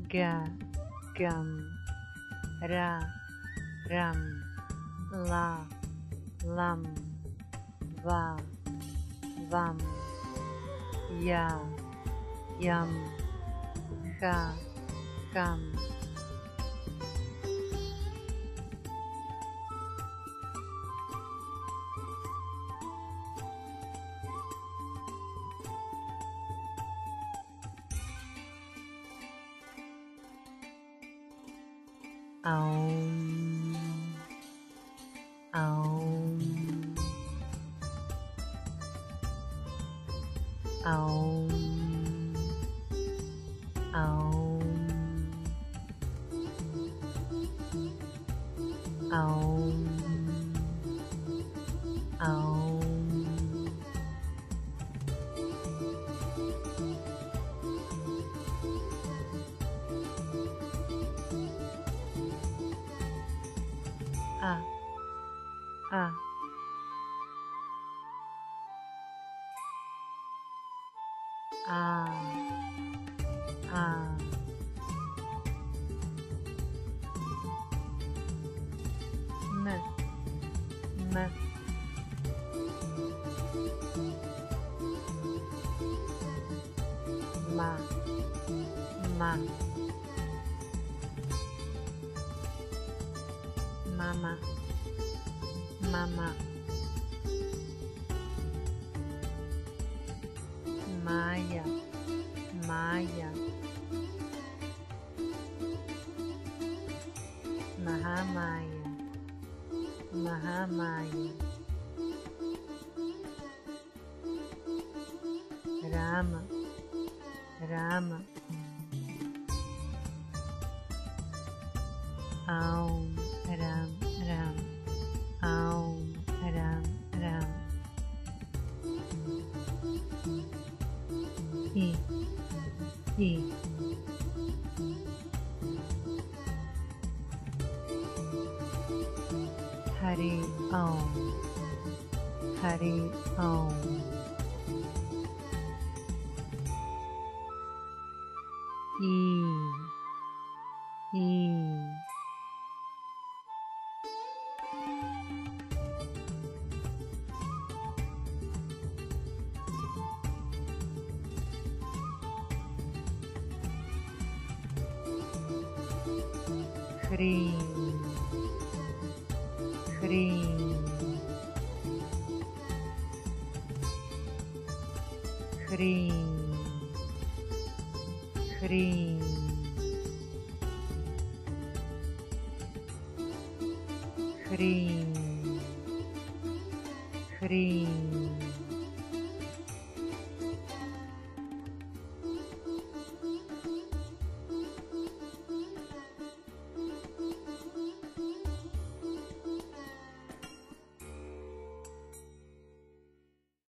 ga, gum, ra, ram, la, lam, va, vam, ya, yam, ha, ham. Aum, aum, aum, aum, aum, aum. A, a, a, a. M, m. Ma, ma. Mama, mama. Maya, Maya. Mahamaya, Mahamaya. Rama, Rama. Aum, Ram, Ram. Aum, Ram, Ram. I, I. Hari Om, Hari Om. E, Hrim, Hrim, Hrim, Hrim, Hrim, Hrim.